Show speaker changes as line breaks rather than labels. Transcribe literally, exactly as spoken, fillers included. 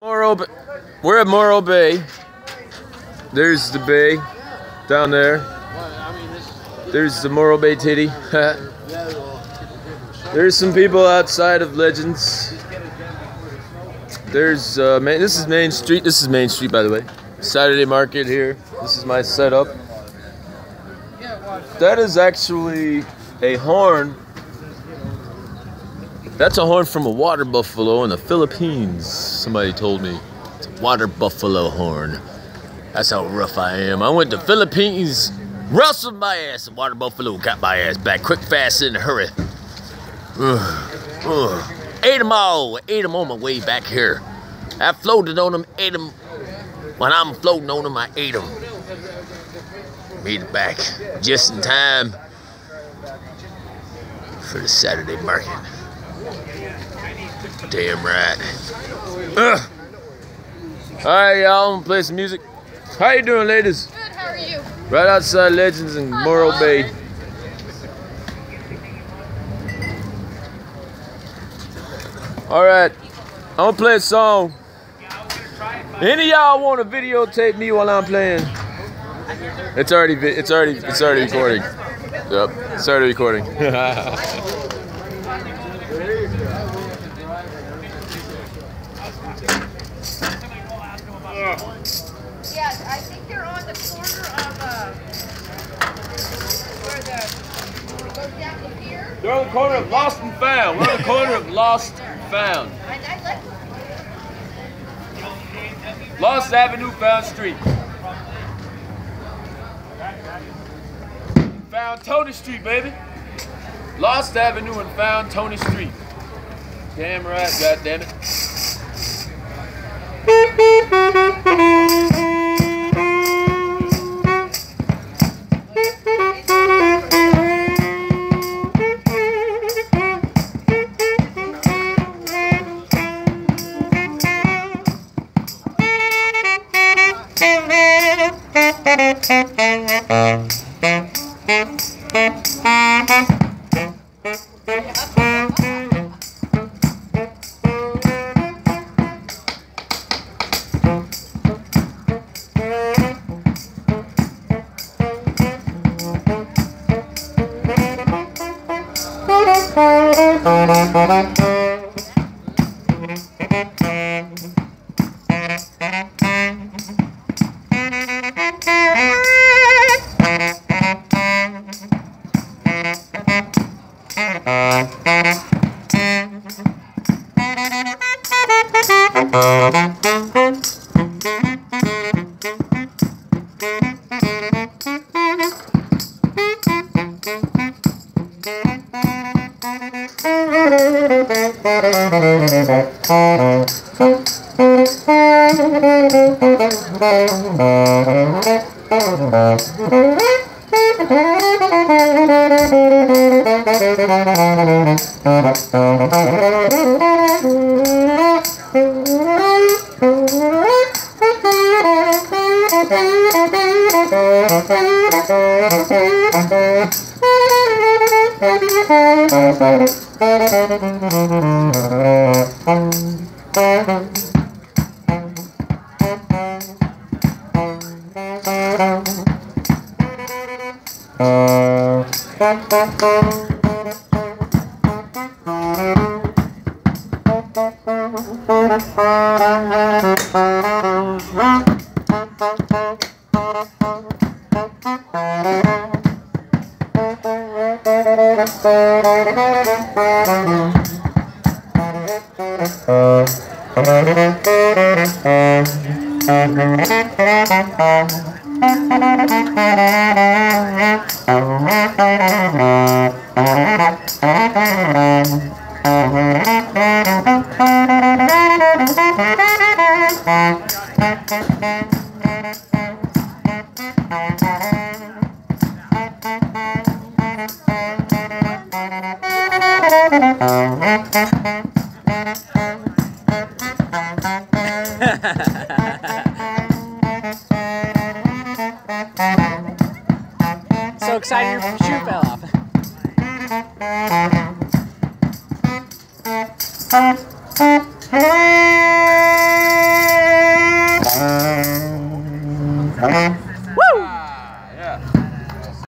Morro Bay. We're at Morro Bay. There's the bay down there. There's the Morro Bay titty. There's some people outside of Legends. There's uh, man, this is Main Street. This is Main Street, by the way. Saturday market here. This is my setup. That is actually a horn. That's a horn from a water buffalo in the Philippines. Somebody told me it's a water buffalo horn. That's how rough I am. I went to Philippines, wrestled my ass, and water buffalo got my ass back quick, fast, in a hurry. Ugh. Ugh. Ate them all. Ate them on my way back here. I floated on them, ate them. When I'm floating on them, I ate them. Made it back just in time for the Saturday market. Damn right. Ugh. All right, y'all. I'm gonna play some music. How you doing, ladies?
Good. How are you?
Right outside Legends in Morro Bay. All right, I'm gonna play a song. Any of y'all want to videotape me while I'm playing? It's already, it's already, it's already recording. Yep, it's already recording.
Yeah, I think they're on the corner of uh, where the it goes down to here.
They're on the corner of Lost and Found. We're on the corner of Lost and Found.
I, I like
Lost Avenue, Found Street. Found Tony Street, baby. Lost Avenue and Found Tony Street. Damn right, goddammit.
So excited your shoe fell off.
Hey! Yes.